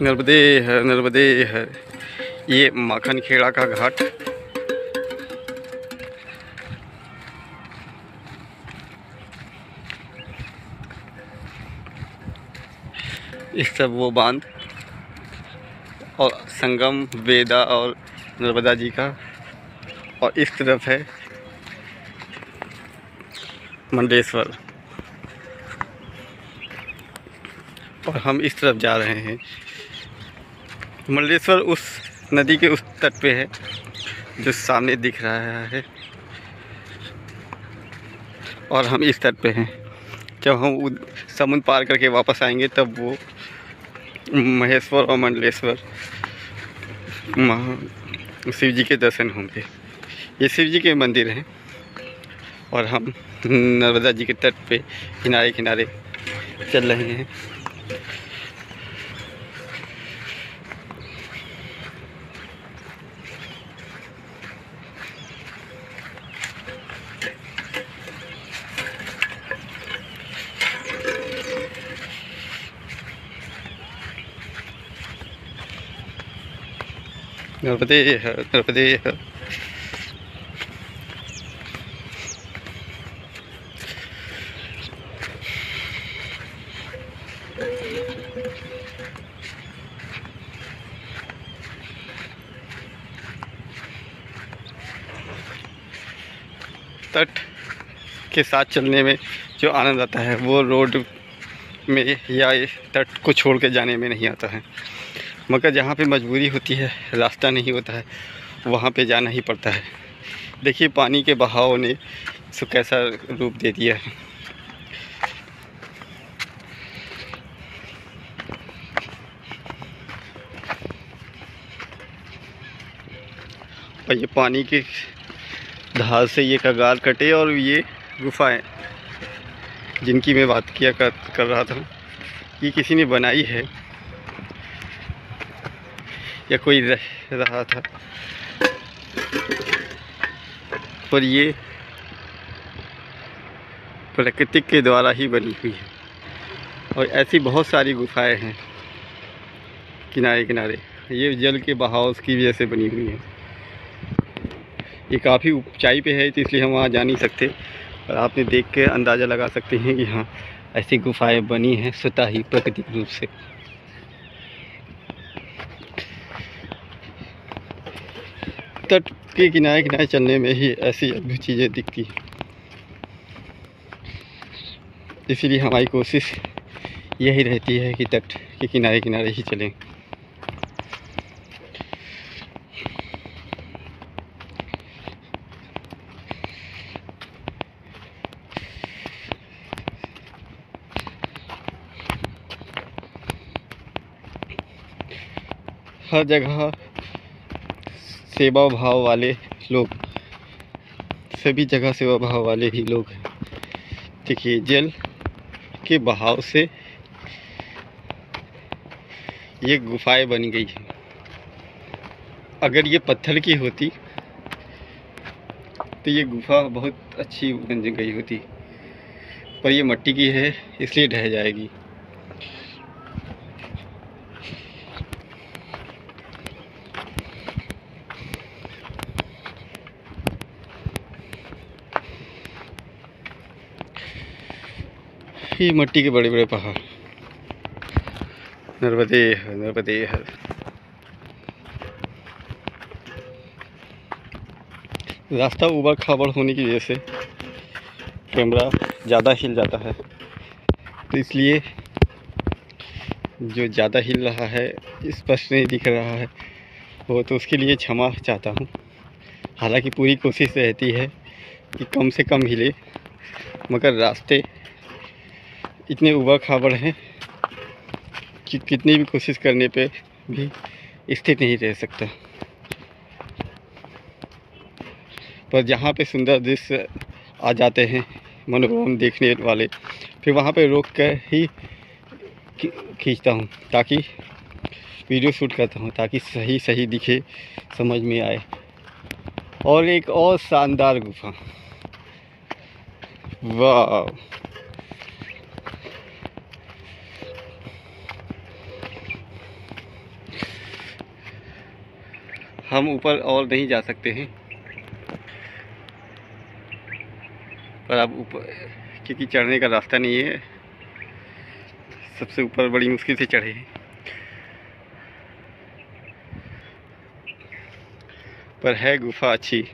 नर्मदे है, नर्मदे है। ये माखन खेड़ा का घाट। इस सब वो बांध और संगम वेदा और नर्मदा जी का, और इस तरफ है मंडलेश्वर, और हम इस तरफ जा रहे हैं। मंडलेश्वर उस नदी के उस तट पे है जो सामने दिख रहा है, और हम इस तट पे हैं। जब हम समुद्र पार करके वापस आएंगे तब वो महेश्वर और मंडलेश्वर शिव जी के दर्शन होंगे। ये शिव जी के मंदिर हैं, और हम नर्मदा जी के तट पे किनारे किनारे चल रहे हैं। नर्मदे है, नर्मदे है। तट के साथ चलने में जो आनंद आता है वो रोड में या तट को छोड़ के जाने में नहीं आता है। मगर जहाँ पे मजबूरी होती है, रास्ता नहीं होता है, वहाँ पे जाना ही पड़ता है। देखिए पानी के बहाव ने इसको कैसा रूप दे दिया है। और ये पानी के धार से ये कगार कटे, और ये गुफाएं जिनकी मैं बात कर रहा था, ये किसी ने बनाई है या कोई रह रहा था, पर ये प्रकृति के द्वारा ही बनी हुई है। और ऐसी बहुत सारी गुफाएं हैं किनारे किनारे, ये जल के बहाव की वजह से बनी हुई है। ये काफ़ी ऊंचाई पे है, तो इसलिए हम वहाँ जा नहीं सकते, और आपने देख के अंदाज़ा लगा सकते हैं कि हाँ ऐसी गुफाएं बनी हैं स्वतः ही प्राकृतिक रूप से। तट के किनारे किनारे चलने में ही ऐसी अद्भुत चीज़ें दिखती हैं, इसीलिए हमारी कोशिश यही रहती है कि तट के किनारे किनारे ही चलें। हर जगह सेवा भाव वाले लोग, सभी जगह सेवा भाव वाले ही लोग हैं। देखिए जल के बहाव से ये गुफाएं बन गई हैं। अगर ये पत्थर की होती तो ये गुफा बहुत अच्छी बन गई होती, पर ये मिट्टी की है इसलिए ढह जाएगी। ये मिट्टी के बड़े बड़े पहाड़। नर्मदे है, नर्मदे है। रास्ता ऊबड़ खाबड़ होने की वजह से कैमरा ज़्यादा हिल जाता है, तो इसलिए जो ज़्यादा हिल रहा है, स्पष्ट नहीं दिख रहा है वो, तो उसके लिए क्षमा चाहता हूँ। हालांकि पूरी कोशिश रहती है कि कम से कम हिले, मगर रास्ते इतने ऊबड़ खाबड़ हैं कि कितनी भी कोशिश करने पे भी स्थिर नहीं रह सकता। पर जहाँ पे सुंदर दृश्य आ जाते हैं मनोरम देखने वाले, फिर वहाँ पे रोक कर ही खींचता हूँ, ताकि वीडियो शूट करता हूँ, ताकि सही सही दिखे, समझ में आए। और एक और शानदार गुफा, वाह! हम ऊपर और नहीं जा सकते हैं, पर अब ऊपर क्योंकि चढ़ने का रास्ता नहीं है, सबसे ऊपर बड़ी मुश्किल से चढ़े हैं। पर है गुफा अच्छी।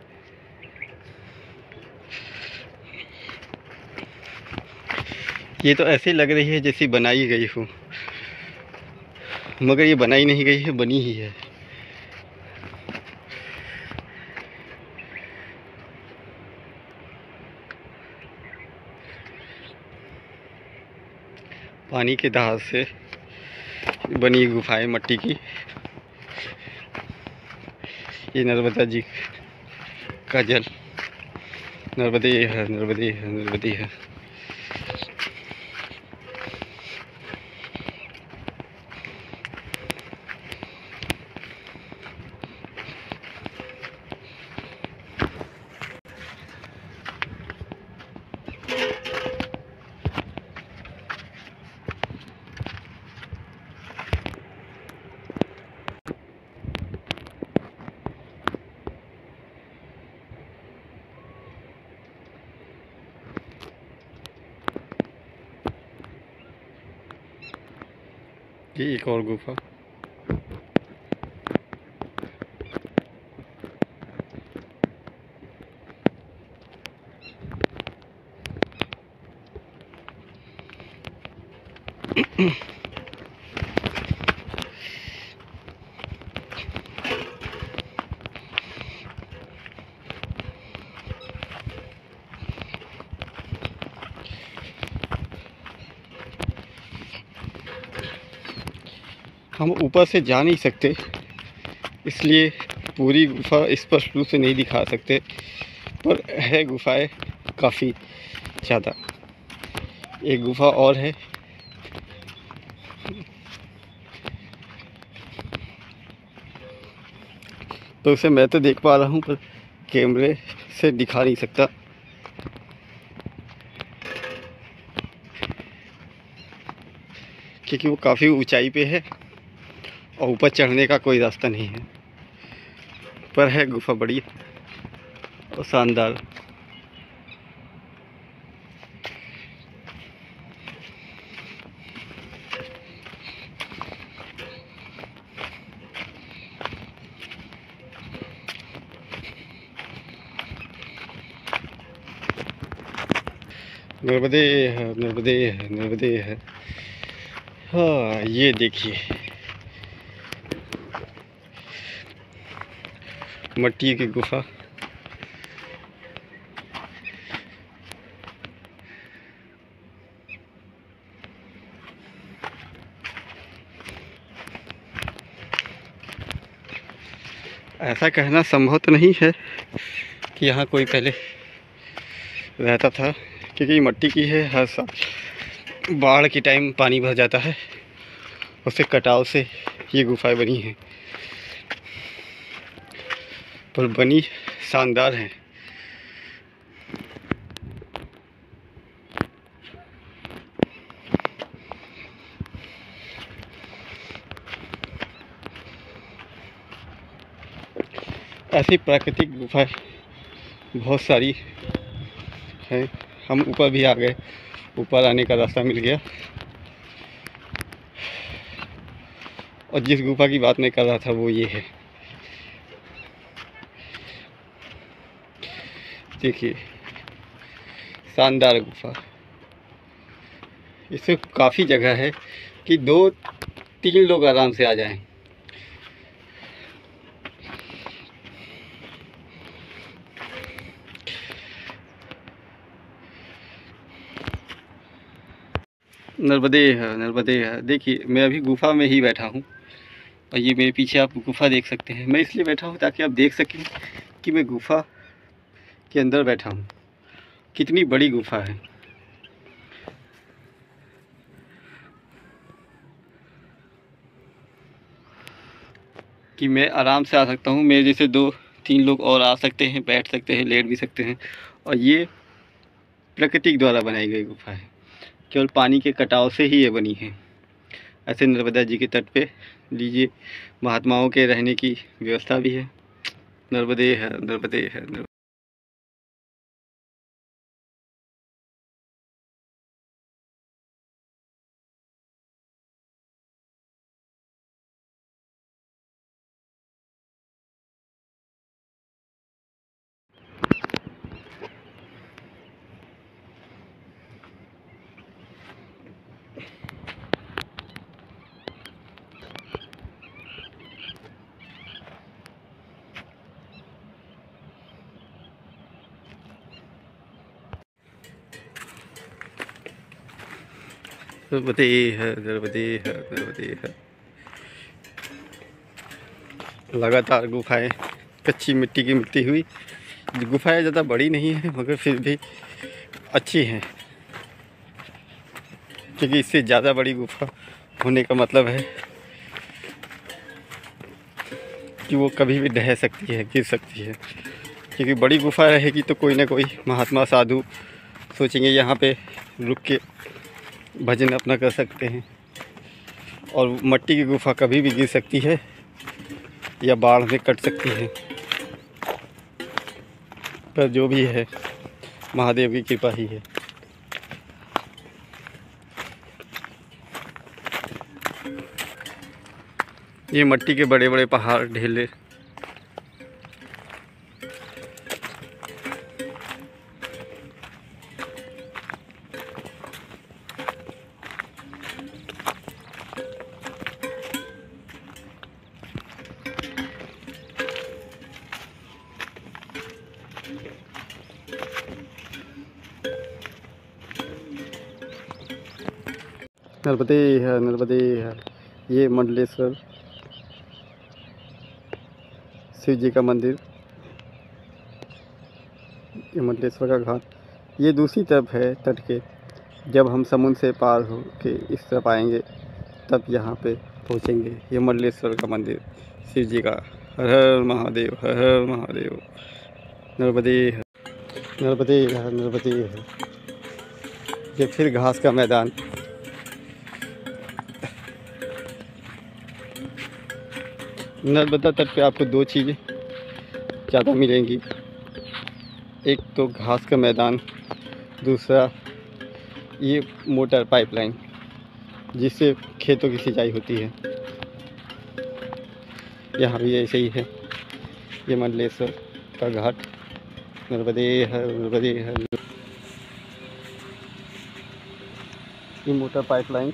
ये तो ऐसे लग रही है जैसी बनाई गई हो, मगर ये बनाई नहीं गई है, बनी ही है। पानी के दहाड़ से बनी गुफाएं मट्टी की। ये नर्मदा जी का जल, नर्मदे है, नर्मदे है, नर्मदे है। ये एक और गुफा। हम ऊपर से जा नहीं सकते, इसलिए पूरी गुफा स्पष्ट रूप से नहीं दिखा सकते, पर है गुफाएं काफ़ी ज़्यादा। एक गुफा और है, तो उसे मैं तो देख पा रहा हूँ, पर कैमरे से दिखा नहीं सकता। क्योंकि वो काफ़ी ऊंचाई पे है और ऊपर चढ़ने का कोई रास्ता नहीं है, पर है गुफा बड़ी और शानदार। नर्मदे है, नर्मदे है, नर्मदे है। हाँ, ये देखिए मट्टी की गुफा। ऐसा कहना संभव तो नहीं है कि यहाँ कोई पहले रहता था, क्योंकि मट्टी की है। हर साल बाढ़ के टाइम पानी भर जाता है, उससे कटाव से ये गुफाएं बनी हैं, पर बनी शानदार हैं। ऐसी प्राकृतिक गुफाएं बहुत सारी हैं। हम ऊपर भी आ गए, ऊपर आने का रास्ता मिल गया। और जिस गुफा की बात मैं कर रहा था वो ये है, देखिए शानदार गुफा। इसमें काफ़ी जगह है कि 2-3 लोग आराम से आ जाएं। नर्मदे है, नर्मदे है। देखिए मैं अभी गुफा में ही बैठा हूँ और ये मेरे पीछे आप गुफा देख सकते हैं। मैं इसलिए बैठा हूँ ताकि आप देख सकें कि मैं गुफा के अंदर बैठा हूँ। कितनी बड़ी गुफा है। कि मैं आराम से आ सकता हूँ, मेरे जैसे 2-3 लोग और आ सकते हैं, बैठ सकते हैं, लेट भी सकते हैं। और ये प्रकृति द्वारा बनाई गई गुफा है, केवल पानी के कटाव से ही ये बनी है। ऐसे नर्मदा जी के तट पे लीजिए महात्माओं के रहने की व्यवस्था भी है। नर्मदे है, नर्मदे है, नर्मदे है, नर्मदे है, नर्मदे है। लगातार गुफाएं कच्ची मिट्टी की मिट्टी हुई। गुफाएं ज़्यादा बड़ी नहीं है मगर फिर भी अच्छी हैं, क्योंकि इससे ज़्यादा बड़ी गुफा होने का मतलब है कि वो कभी भी ढह सकती है, गिर सकती है। क्योंकि बड़ी गुफा रहेगी तो कोई ना कोई महात्मा साधु सोचेंगे यहाँ पे रुक के भजन अपना कर सकते हैं। और मट्टी की गुफा कभी भी गिर सकती है या बाढ़ में कट सकती है। पर जो भी है महादेव की कृपा ही है। ये मट्टी के बड़े बड़े पहाड़ ढेले नर्मदे है, नर्मदे है। ये मंडलेश्वर शिव जी का मंदिर, ये मंडलेश्वर का घाट। ये दूसरी तरफ है तट के। जब हम समुद्र से पार हो के इस तरफ आएंगे तब यहाँ पे पहुँचेंगे। ये मंडलेश्वर का मंदिर शिव जी का। हर हर महादेव, हर हर महादेव। नर्मदे है, नर्मदे है, नर्मदे है। ये फिर घास का मैदान। नर्मदा तट पे आपको दो चीज़ें ज़्यादा मिलेंगी, एक तो घास का मैदान, दूसरा ये मोटर पाइपलाइन जिससे खेतों की सिंचाई होती है। यहाँ भी ऐसे ही है। ये मंडलेश्वर का घाट। नर्मदे है, नर्मदे है। ये मोटर पाइपलाइन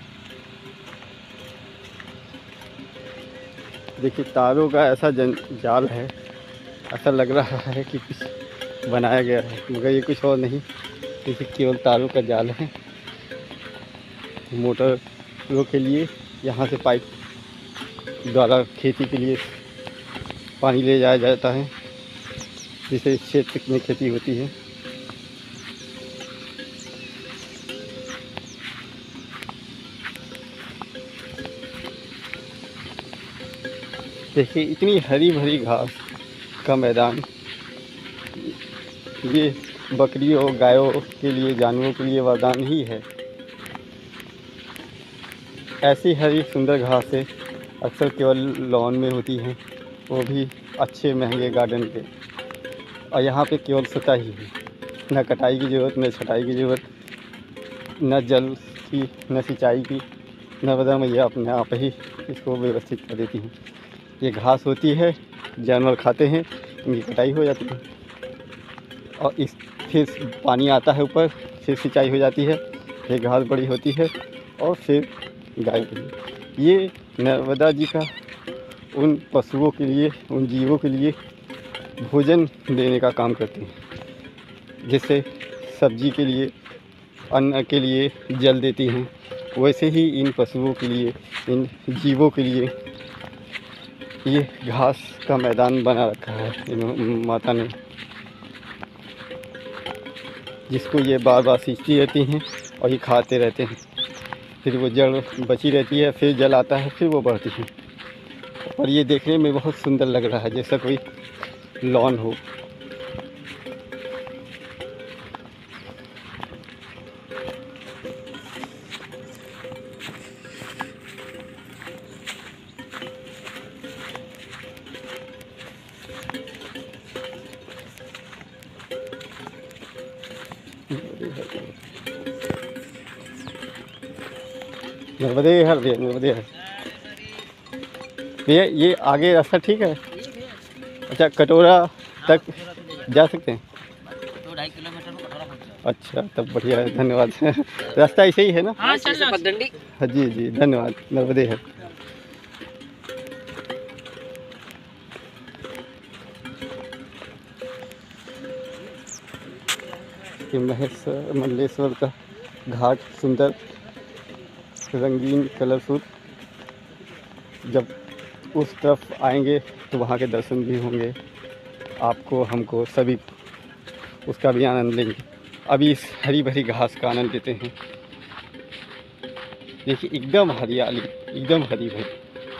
देखिए, तारों का ऐसा जाल है, ऐसा लग रहा है कि कुछ बनाया गया है मगर ये कुछ और नहीं, देखिए केवल तारों का जाल है। मोटरों के लिए यहाँ से पाइप द्वारा खेती के लिए पानी ले जाया जाता है, जिससे इस क्षेत्र में खेती होती है। देखिए इतनी हरी भरी घास का मैदान। ये बकरियों गायों के लिए, जानवरों के लिए वरदान ही है। ऐसी हरी सुंदर घासें अक्सर केवल लॉन में होती हैं, वो भी अच्छे महंगे गार्डन के। और यहाँ पे केवल स्वच्छता ही है, न कटाई की ज़रूरत, न छटाई की ज़रूरत, न जल की, न सिंचाई की। नर्मदा मैया अपने आप ही इसको व्यवस्थित कर देती हैं। ये घास होती है, जानवर खाते हैं, इनकी कटाई हो जाती है और इस फिर पानी आता है ऊपर, फिर सिंचाई हो जाती है, फिर घास बड़ी होती है और फिर गाय के लिए। ये नर्मदा जी का उन पशुओं के लिए, उन जीवों के लिए भोजन देने का काम करते हैं। जैसे सब्जी के लिए, अन्न के लिए जल देती हैं, वैसे ही इन पशुओं के लिए, इन जीवों के लिए ये घास का मैदान बना रखा है इन माता ने, जिसको ये बार बार सींचती रहती हैं और ये खाते रहते हैं। फिर वो जड़ बची रहती है, फिर जल आता है, फिर वो बढ़ती है। और ये देखने में बहुत सुंदर लग रहा है, जैसा कोई लॉन हो। नर्मदे हर भैया, नर्मदे हर भैया। ये आगे रास्ता ठीक है? अच्छा, कटोरा तक जा सकते हैं? 2-2.5 किलोमीटर में कटोरा पहुंच जाओ। अच्छा, तब बढ़िया है, धन्यवाद। रास्ता ऐसे ही है ना? हाँ, चल पगडंडी। हाँ जी जी, धन्यवाद, नर्मदे हर। ये महेश्वर मल्लेश्वर का घाट, सुंदर, रंगीन, कलरफुल। जब उस तरफ आएंगे तो वहाँ के दर्शन भी होंगे, आपको, हमको, सभी उसका भी आनंद लेंगे। अभी इस हरी भरी घास का आनंद लेते हैं। देखिए, एकदम हरियाली, एकदम हरी भरी।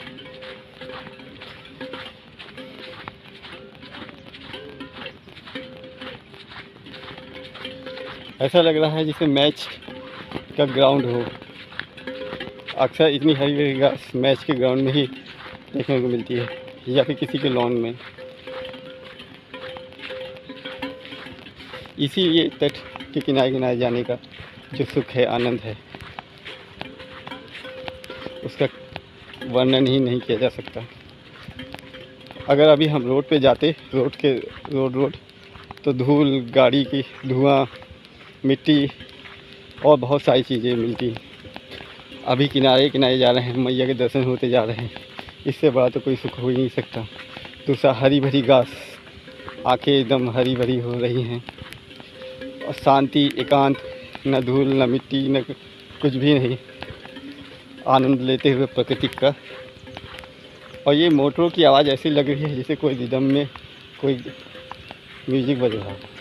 ऐसा लग रहा है जैसे मैच का ग्राउंड हो। अक्सर इतनी हरी भरी घास मैच के ग्राउंड में ही देखने को मिलती है, या फिर किसी के लॉन में। इसीलिए तट के किनारे किनारे जाने का जो सुख है, आनंद है, उसका वर्णन ही नहीं किया जा सकता। अगर अभी हम रोड पे जाते, रोड तो धूल, गाड़ी की धुआं, मिट्टी और बहुत सारी चीज़ें मिलती। अभी किनारे किनारे जा रहे हैं, मैया के दर्शन होते जा रहे हैं। इससे बड़ा तो कोई सुख हो ही नहीं सकता। दूसरा, हरी भरी घास, आंखें एकदम हरी भरी हो रही हैं, और शांति, एकांत, न धूल, न मिट्टी, न कुछ भी नहीं, आनंद लेते हुए प्रकृति का। और ये मोटरों की आवाज़ ऐसी लग रही है जैसे कोई रिदम में कोई म्यूजिक बज रहा है।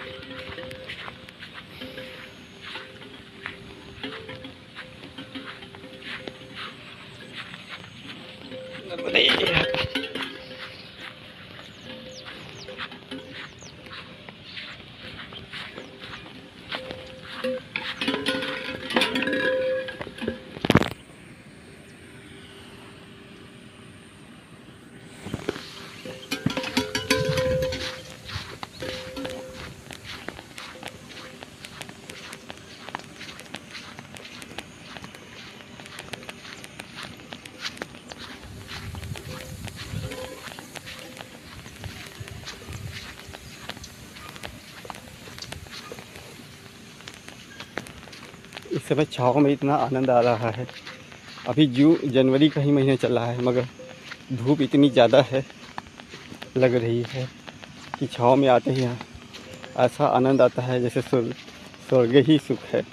इस समय छाँव में इतना आनंद आ रहा है। अभी जनवरी का ही महीना चल रहा है, मगर धूप इतनी ज़्यादा है, लग रही है कि छाँव में आते ही ऐसा आनंद आता है जैसे स्वर्ग ही सुख है।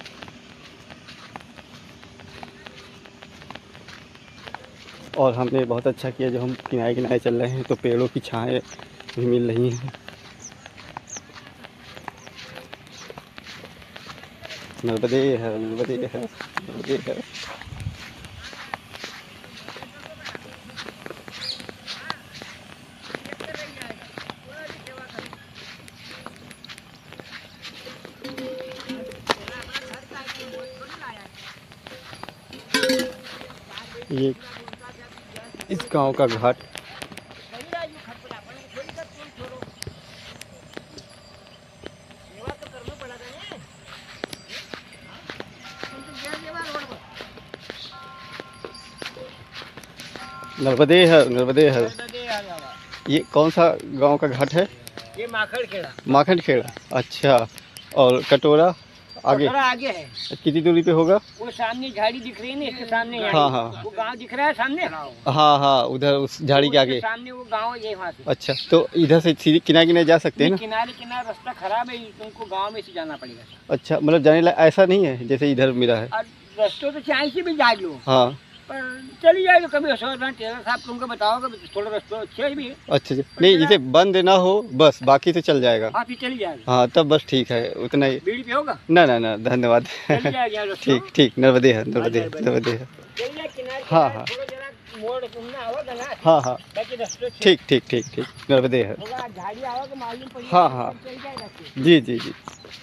और हमने बहुत अच्छा किया जो हम किनारे किनारे चल रहे हैं, तो पेड़ों की छाएँ भी मिल रही हैं। नर्मदे है, नर्मदे है, नर्मदे है। ये इस गांव का घाट नर्मदे है, नर्मदे है। ये कौन सा गांव का घाट है? ये माखन खेड़ा। माखन खेड़ा, अच्छा। और कटोरा आगे है। कितनी दूरी पे होगा? वो सामने झाड़ी दिख रही है ना, इसके सामने। हाँ हाँ, वो गांव दिख रहा है सामने। हाँ हाँ, उधर उस झाड़ी के आगे सामने वो गांव है, वहाँ से। अच्छा, तो इधर से सीधे किनारे किनारे जा सकते हैं ना? किनारे किनारे रास्ता खराब है, तुमको गांव में से जाना पड़ेगा। अच्छा, मतलब जाने लायक ऐसा नहीं है जैसे इधर मिला है? रास्तों तो चाहे से भी जा लो, हाँ, पर चली जाए तो कभी टेलर साहब तुमको बताओगे थोड़ा रास्ता अच्छे भी है। अच्छा, नहीं, जिसे बंद ना हो बस, बाकी तो चल जाएगा। हाँ, फिर चली जाएगा। हाँ, तब बस ठीक है, उतना ही। बीड़ी पे होगा? ना ना ना, धन्यवाद। चली जाएगा रास्ता। ठीक ठीक, नर्मदे है, नर्मदे है, नर्मदे है। हाँ हाँ मोड़ घूमना होगा ना। हाँ हाँ, बाकी रास्ते ठीक ठीक ठीक ठीक, नर्मदे है। झाड़ी आओगे मालूम पड़ जाएगा। हाँ हाँ, चल जाएगा फिर। जी जी जी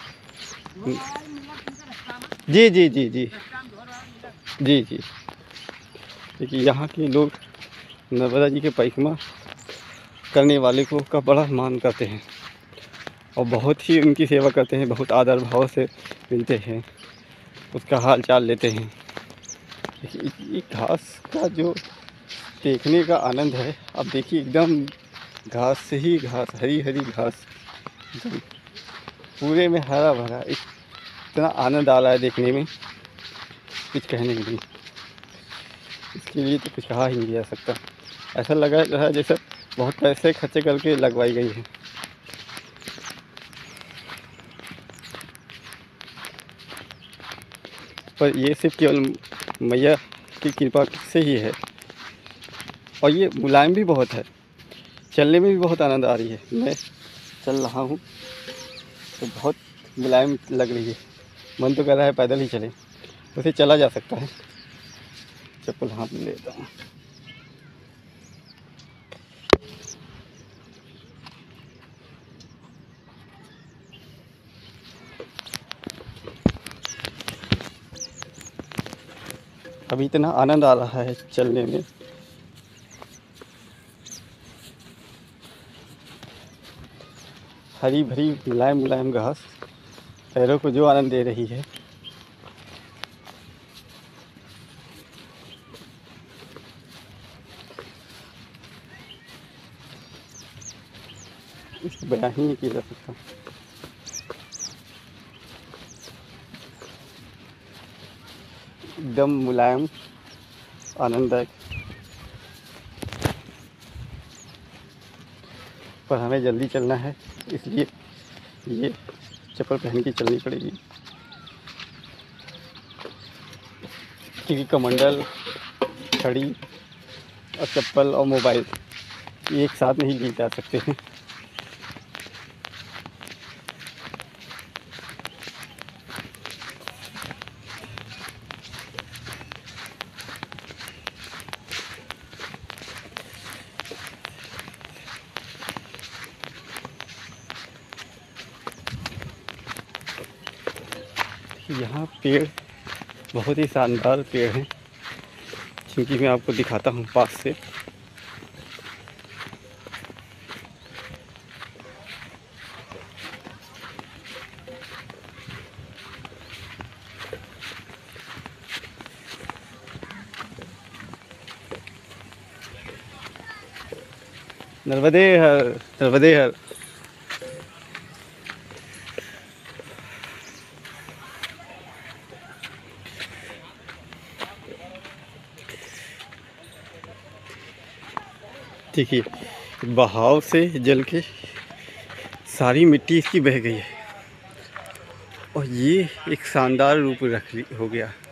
जी जी जी जी जी जी। देखिए, यहाँ के लोग नर्मदा जी के परिक्रमा करने वाले को का बड़ा मान करते हैं, और बहुत ही उनकी सेवा करते हैं, बहुत आदर भाव से मिलते हैं, उसका हाल चाल लेते हैं। देखिए ये घास का जो देखने का आनंद है, अब देखिए एकदम घास से ही घास, हरी हरी घास, एकदम पूरे में हरा भरा, इतना आनंद आ रहा है देखने में, कुछ कहने के लिए, इसके लिए तो कुछ कहा ही नहीं जा सकता। ऐसा लगा रहा है जैसे बहुत पैसे खर्चे करके लगवाई गई है। पर ये सिर्फ केवल मैया की कृपा से ही है। और ये मुलायम भी बहुत है, चलने में भी बहुत आनंद आ रही है। मैं चल रहा हूँ तो बहुत मुलायम लग रही है, मन तो कर रहा है पैदल ही चले, वैसे चला जा सकता है। चप्पल हाथ में लेता हूँ। अभी इतना आनंद आ रहा है चलने में, हरी भरी मुलायम मुलायम घास पैरों को जो आनंद दे रही है। इसको बयान ही नहीं किया जा सकता। एकदम मुलायम, आनंददायक। पर हमें जल्दी चलना है, इसलिए ये चप्पल पहन के चलनी पड़ेगी, क्योंकि कमंडल, छड़ी और चप्पल और मोबाइल ये एक साथ नहीं लिए जा सकते हैं। यहाँ पेड़ बहुत ही शानदार पेड़ हैं, जिनकी मैं आपको दिखाता हूँ पास से। नर्मदे हर, नर्मदे हर। देखिए बहाव से जल के सारी मिट्टी इसकी बह गई है, और ये एक शानदार रूप हो गया।